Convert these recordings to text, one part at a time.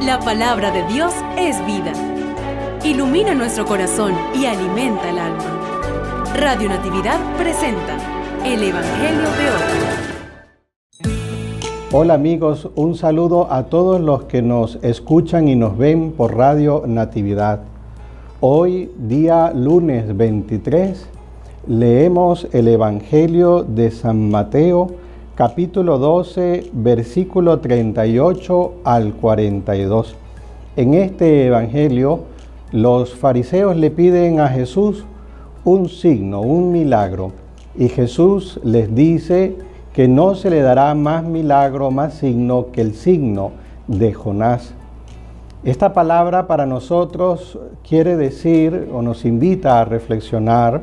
La palabra de Dios es vida. Ilumina nuestro corazón y alimenta el alma. Radio Natividad presenta el Evangelio de hoy. Hola amigos, un saludo a todos los que nos escuchan y nos ven por Radio Natividad. Hoy, día lunes 23, leemos el Evangelio de San Mateo, capítulo 12, versículo 38 al 42. En este Evangelio, los fariseos le piden a Jesús un signo, un milagro, y Jesús les dice que no se le dará más milagro, más signo que el signo de Jonás. Esta palabra para nosotros quiere decir o nos invita a reflexionar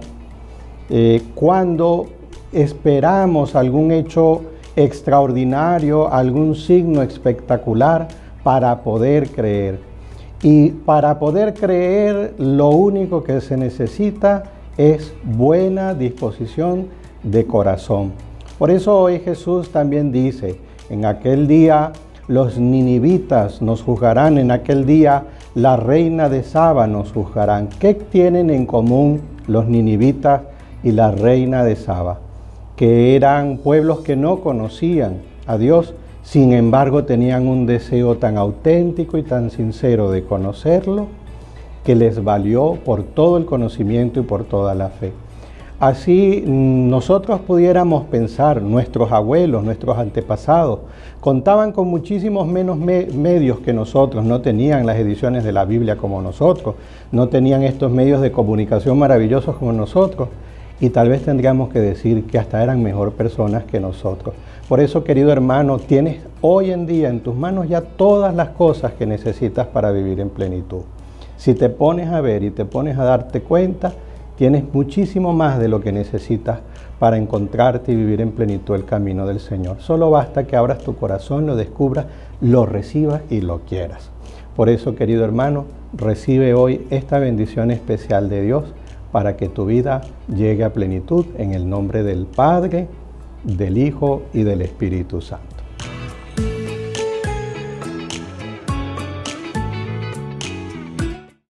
cuando esperamos algún hecho extraordinario, algún signo espectacular para poder creer. Y para poder creer, lo único que se necesita es buena disposición de corazón. Por eso hoy Jesús también dice, en aquel día los ninivitas nos juzgarán, en aquel día la reina de Saba nos juzgarán. ¿Qué tienen en común los ninivitas y la reina de Saba? Que eran pueblos que no conocían a Dios, sin embargo tenían un deseo tan auténtico y tan sincero de conocerlo, que les valió por todo el conocimiento y por toda la fe. Así nosotros pudiéramos pensar, nuestros abuelos, nuestros antepasados, contaban con muchísimos menos medios que nosotros, no tenían las ediciones de la Biblia como nosotros, no tenían estos medios de comunicación maravillosos como nosotros, y tal vez tendríamos que decir que hasta eran mejor personas que nosotros. Por eso, querido hermano, tienes hoy en día en tus manos ya todas las cosas que necesitas para vivir en plenitud. Si te pones a ver y te pones a darte cuenta, tienes muchísimo más de lo que necesitas para encontrarte y vivir en plenitud el camino del Señor. Solo basta que abras tu corazón, lo descubras, lo recibas y lo quieras. Por eso, querido hermano, recibe hoy esta bendición especial de Dios para que tu vida llegue a plenitud en el nombre del Padre, del Hijo y del Espíritu Santo.